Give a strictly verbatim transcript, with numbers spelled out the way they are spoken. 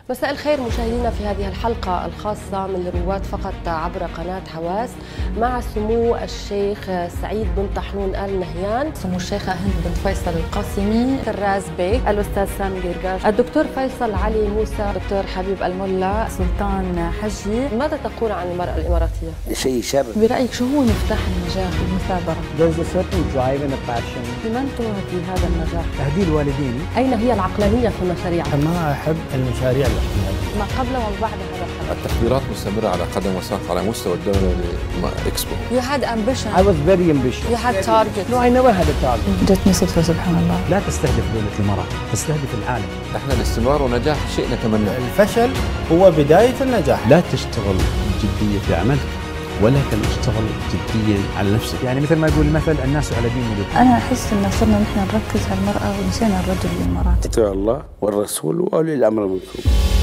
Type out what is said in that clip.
مساء الخير مشاهدينا في هذه الحلقة الخاصة من رواد فقط عبر قناة حواس مع سمو الشيخ سعيد بن طحنون آل نهيان، سمو الشيخة هند بن فيصل القاسمي، الراز بيك، الأستاذ سامي قرقاش، الدكتور فيصل علي موسى، دكتور حبيب الملا، سلطان حجي. ماذا تقول عن المرأة الإماراتية؟ شيء شر. برأيك شو هو مفتاح النجاح في المثابرة؟ There's a certain drive and a passion. لمن تهدي هذا النجاح؟ تهديد والديني. أين هي العقلانية في المشاريع؟ ما أحب المشاريع الاحتمالية. ما قبل وما بعد هذا الحدث. التحضيرات مستمرة على قدم وساق على مستوى الدولة لإكسبو. You had ambition. I was very ambitious. You had targets. No, I never had a target. جتني صدفة سبحان الله. لا تستهدف دولة الإمارات، تستهدف العالم. احنا الاستمرار ونجاح شيء نتمناه. الفشل هو بداية النجاح. لا تشتغل بجدية في عملك ولكن اشتغل جديا على نفسك. يعني مثل ما يقول المثل الناس على دين ملوك. أنا أحس إن صرنا نحن نركز على المرأة ونسينا الرجل الإماراتي. اتبع الله والرسول وأولي الأمر منكم.